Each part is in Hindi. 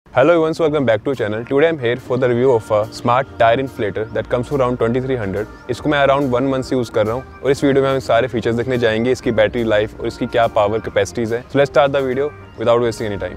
Hello everyone, so welcome back to channel. Today I'm here for the review of a smart tire inflator that comes to around 2300. इसको मैं अराउंड 1 मंथ से यूज़ कर रहा हूँ और इस वीडियो में हम सारे फीचर्स देखने जाएंगे, इसकी बैटरी लाइफ और इसकी क्या पावर कैपेसिटीज़ है। So let's start the video without wasting any time.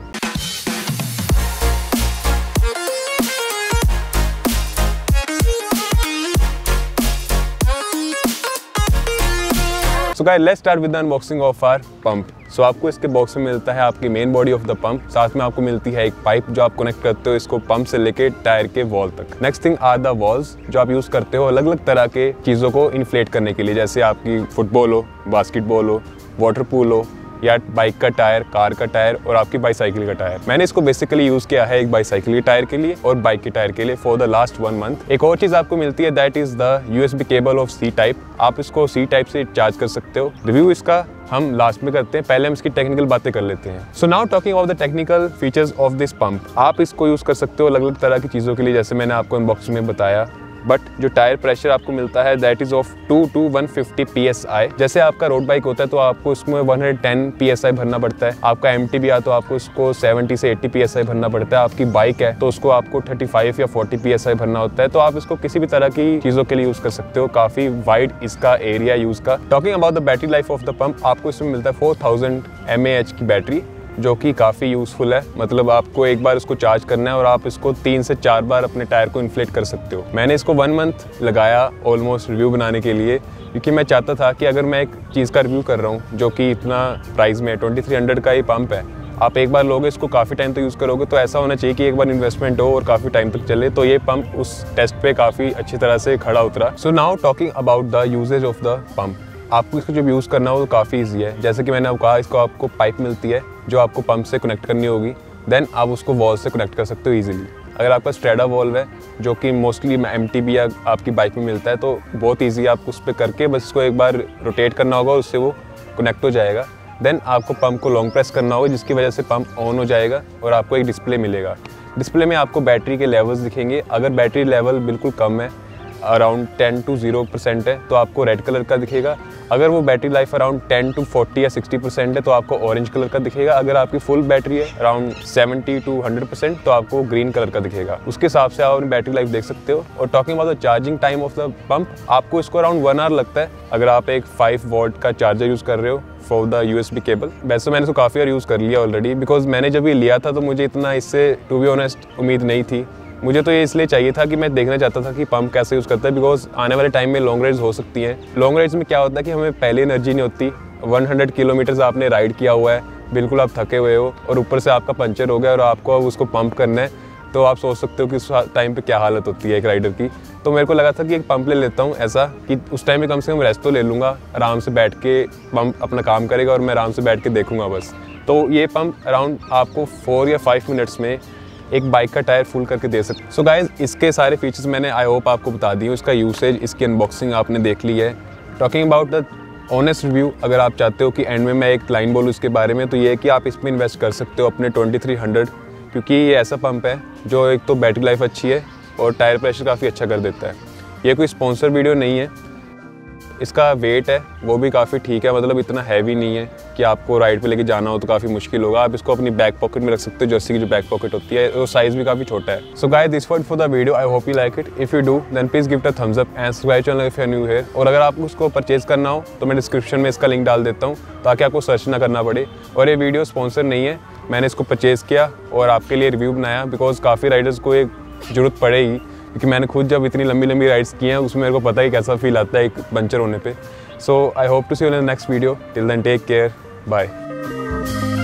So guys, let's start with the unboxing of our pump. So आपको इसके बॉक्स में मिलता है आपकी main body of the pump, साथ में आपको मिलती है एक पाइप जो आप कनेक्ट करते हो इसको पंप से लेके टायर के वॉल तक। Next thing are the valves जो आप यूज करते हो अलग अलग तरह के चीज़ों को इन्फ्लेट करने के लिए, जैसे आपकी फुटबॉल हो, बास्केटबॉल हो, वाटर पूल हो या बाइक का टायर, कार का टायर और आपकी बाईसाइकिल का टायर। मैंने इसको बेसिकली यूज किया है एक बाईसाइकिल के टायर के लिए और बाइक के टायर के लिए फॉर द लास्ट 1 मंथ। एक और चीज आपको मिलती है that is the USB cable of C type. आप इसको C टाइप से चार्ज कर सकते हो। रिव्यू इसका हम लास्ट में करते हैं, पहले हम इसकी टेक्निकल बातें कर लेते हैं। So now talking about the technical features of this pump. आप इसको यूज कर सकते हो अलग अलग तरह की चीज़ों के लिए, जैसे मैंने आपको अनबॉक्सिंग में बताया। बट जो टायर प्रेशर आपको मिलता है that is of 2 to 150 PSI। जैसे आपका रोड बाइक होता है तो आपको इसमें 110 PSI भरना पड़ता है। आपका MTB आ तो आपको इसको 70 से 80 PSI भरना पड़ता है। आपकी बाइक है तो उसको आपको 35 या 40 PSI भरना होता है। तो आप इसको किसी भी तरह की चीज़ों के लिए यूज़ कर सकते हो। काफ़ी वाइड इसका एरिया यूज़ का। Talking about the battery life of the pump, आपको इसमें मिलता है 4000 mAh की बैटरी जो कि काफ़ी यूज़फुल है। मतलब आपको एक बार इसको चार्ज करना है और आप इसको 3 से 4 बार अपने टायर को इन्फ्लेट कर सकते हो। मैंने इसको 1 मंथ लगाया ऑलमोस्ट रिव्यू बनाने के लिए, क्योंकि मैं चाहता था कि अगर मैं एक चीज़ का रिव्यू कर रहा हूँ जो कि इतना प्राइस में 2300 का ही पंप है, आप एक बार लोगे इसको काफ़ी टाइम तक यूज़ करोगे तो ऐसा होना चाहिए कि एक बार इन्वेस्टमेंट हो और काफ़ी टाइम तक चले। तो ये पंप उस टेस्ट पे काफ़ी अच्छी तरह से खड़ा उतरा। So now talking about the usages of the pump. आपको इसको जब यूज़ करना हो तो काफ़ी ईजी है। जैसे कि मैंने आपको कहा, इसको आपको पाइप मिलती है जो आपको पंप से कनेक्ट करनी होगी, देन आप उसको वॉल से कनेक्ट कर सकते हो ईजिली। अगर आपका स्ट्रेडा वॉल्व है जो कि मोस्टली MTB या आपकी बाइक में मिलता है तो बहुत ईजी, आप उस पर करके बस इसको एक बार रोटेट करना होगा, उससे वो कनेक्ट हो जाएगा। देन आपको पंप को लॉन्ग प्रेस करना होगा जिसकी वजह से पंप ऑन हो जाएगा और आपको एक डिस्प्ले मिलेगा। डिस्प्ले में आपको बैटरी के लेवल्स दिखेंगे। अगर बैटरी लेवल बिल्कुल कम है, अराउंड 10 to 0% है तो आपको रेड कलर का दिखेगा। अगर वो बैटरी लाइफ अराउंड 10 to 40 या 60% है तो आपको ऑरेंज कलर का दिखेगा। अगर आपकी फुल बैटरी है अराउंड 70 to 100% तो आपको ग्रीन कलर का दिखेगा। उसके हिसाब से आप अपनी बैटरी लाइफ देख सकते हो। और talking about the charging time of the pump, आपको इसको अराउंड 1 आवर लगता है अगर आप एक 5 वॉट का चार्जर यूज़ कर रहे हो फॉर द USB केबल। वैसे मैंने इसको काफ़ी बार यूज़ कर लिया ऑलरेडी, बिकॉज मैंने जब ये लिया था तो मुझे इतना इससे टू बी ऑनेस्ट उम्मीद नहीं थी। मुझे तो ये इसलिए चाहिए था कि मैं देखना चाहता था कि पंप कैसे यूज़ करता है, बिकॉज आने वाले टाइम में लॉन्ग राइड्स हो सकती हैं। लॉन्ग राइड्स में क्या होता है कि हमें पहले एनर्जी नहीं होती। 100 किलोमीटर्स आपने राइड किया हुआ है, बिल्कुल आप थके हुए हो और ऊपर से आपका पंचर हो गया और आपको अब उसको पंप करना है, तो आप सोच सकते हो कि उस टाइम पे क्या हालत होती है एक राइडर की। तो मेरे को लगा था कि एक पंप ले लेता हूँ ऐसा कि उस टाइम में कम से कम रेस्ट तो ले लूँगा, आराम से बैठ के पंप अपना काम करेगा और मैं आराम से बैठ के देखूँगा बस। तो ये पंप अराउंड आपको 4 या 5 मिनट्स में एक बाइक का टायर फुल करके दे सकते। सो गाइज, इसके सारे फीचर्स मैंने आई होप आपको बता दी हूँ। इसका यूसेज, इसकी अनबॉक्सिंग आपने देख ली है। Talking about the honest review, अगर आप चाहते हो कि एंड में मैं एक लाइन बोलूँ इसके बारे में, तो ये है कि आप इसमें इन्वेस्ट कर सकते हो अपने 2300, क्योंकि ये ऐसा पंप है जो एक तो बैटरी लाइफ अच्छी है और टायर प्रेशर काफ़ी अच्छा कर देता है। ये कोई स्पॉन्सर वीडियो नहीं है। इसका वेट है वो भी काफ़ी ठीक है, मतलब इतना हैवी नहीं है कि आपको राइड पे लेके जाना हो तो काफ़ी मुश्किल होगा। आप इसको अपनी बैक पॉकेट में रख सकते हो, जर्सी की जो बैक पॉकेट होती है, वो साइज़ भी काफ़ी छोटा है। So guys, this for the video, I hope you like it. If you do then please give it a thumbs up and subscribe channel if you are new here. और अगर आपको उसको परचेज करना हो तो मैं डिस्क्रिप्शन में इसका लिंक डाल देता हूँ ताकि आपको सर्च ना करना पड़े। और ये वीडियो स्पॉन्सर नहीं है, मैंने इसको परचेज़ किया और आपके लिए रिव्यू बनाया, बिकॉज काफ़ी राइडर्स को एक ज़रूरत पड़ेगी, क्योंकि मैंने खुद जब इतनी लंबी लंबी राइड्स की हैं उसमें मेरे को पता ही कैसा फील आता है एक पंचर होने पे। So I hope to see you in the next video. Till then, take care. Bye.